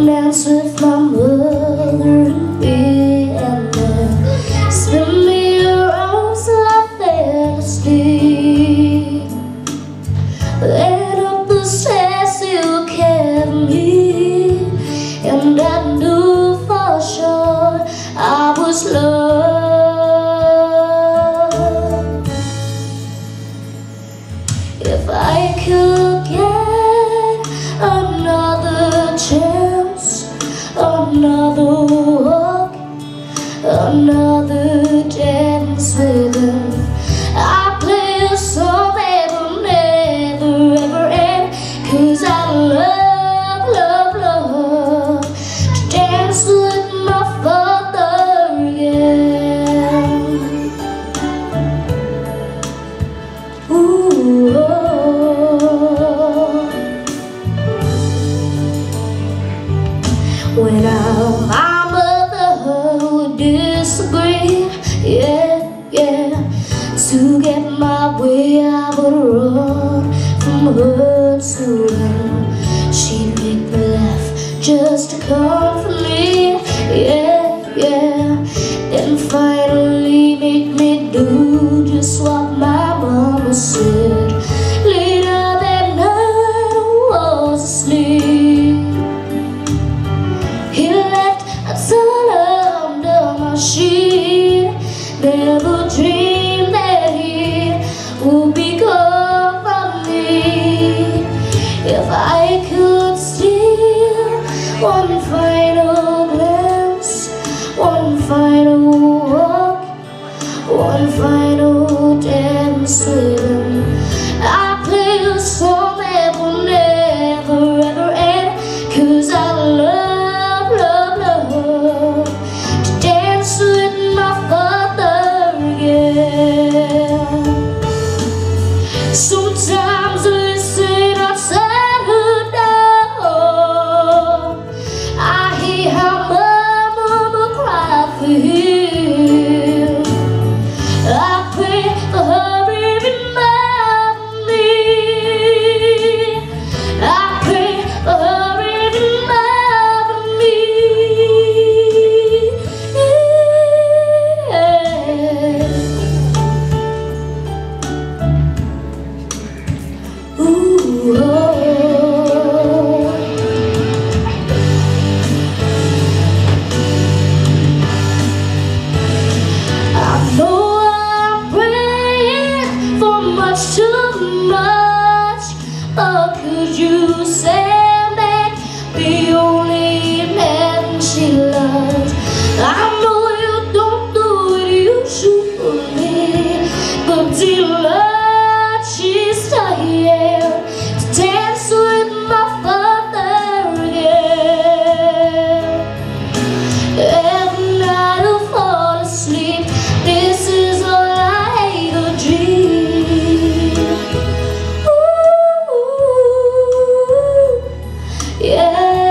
dance with my mother and Vietnam. Spin me around till I fell asleep. Led up the stairs you kept me, and I knew for sure I was loved. If I could get another chance, another walk, another dance with him, I'd play a song that will never ever end. 'Cause I love, love, love to dance with my father again. Ooh, oh. When my mother would disagree, yeah, yeah, to get my way I would run from her to him. She'd make me laugh just to comfort me, yeah, yeah, and finally make me do just what my mama said. Later that night I was asleep. He left a ton under my sheet. Never dreamed that he would be gone from me. If I could steal one final glance, one final walk, one final dance with him, I'd play a song that will never ever end. 'Cause I love, love, love to dance with my father again. Sometimes I listen outside her door. I hear how my mama cried for him. I pray for her every morning. I pray for her every morning. Yeah. Ooh, oh. I know I'm praying for much too much, but could you send back the only man she loves? I know you don't do it usually, but dear Lord, she's still here to dance with my father again. Every night I fall asleep, this is all I ever dream. Ooh, yeah.